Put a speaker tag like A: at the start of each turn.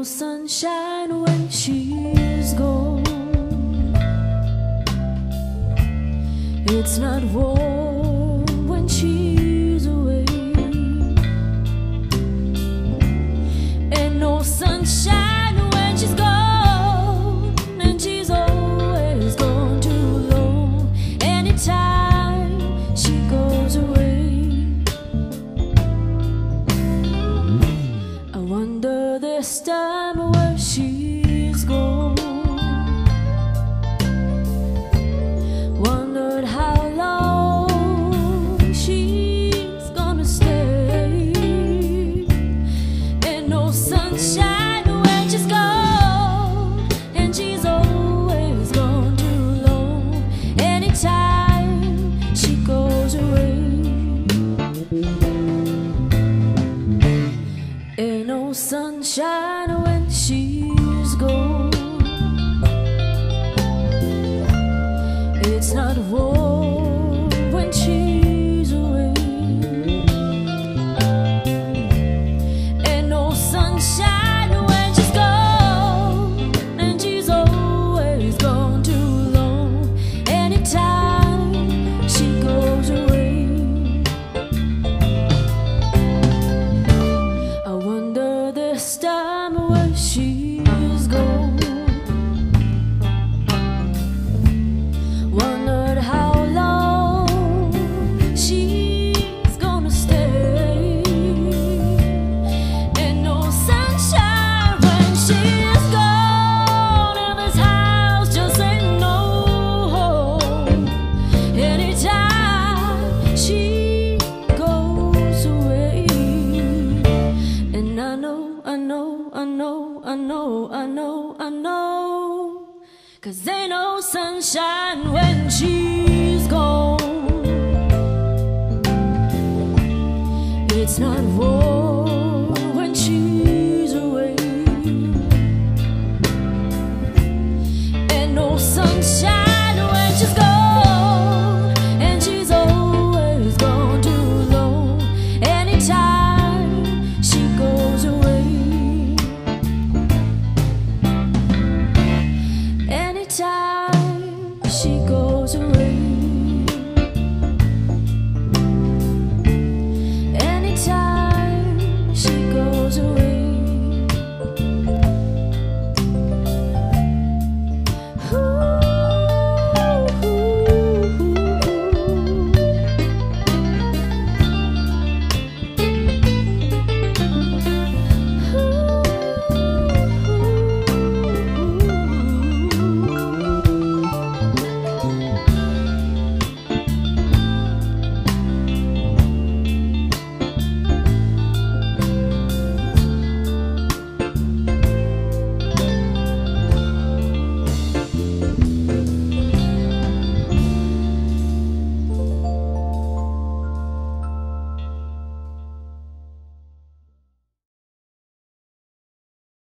A: no sunshine when she's gone. It's not warm when she's away. Ain't no sunshine when she's gone, and she's always gone too long. Anytime she goes away, I wonder this time where she's gone. Wondered how long she's gonna stay. Ain't no sunshine when she's gone, and she's always gone too long. Anytime she goes away, ain't no sunshine when she's gone. It's not warm when she's away. Ain't no sunshine when she's gone, and she's always gone too long. Anytime she goes away, I wonder this time where she's gone. Wondered how long she's gonna stay. Ain't no sunshine when she's gone, and this house just ain't no home. Anytime she goes away, and I know, 'cause ain't no sunshine when she's gone. It's not warm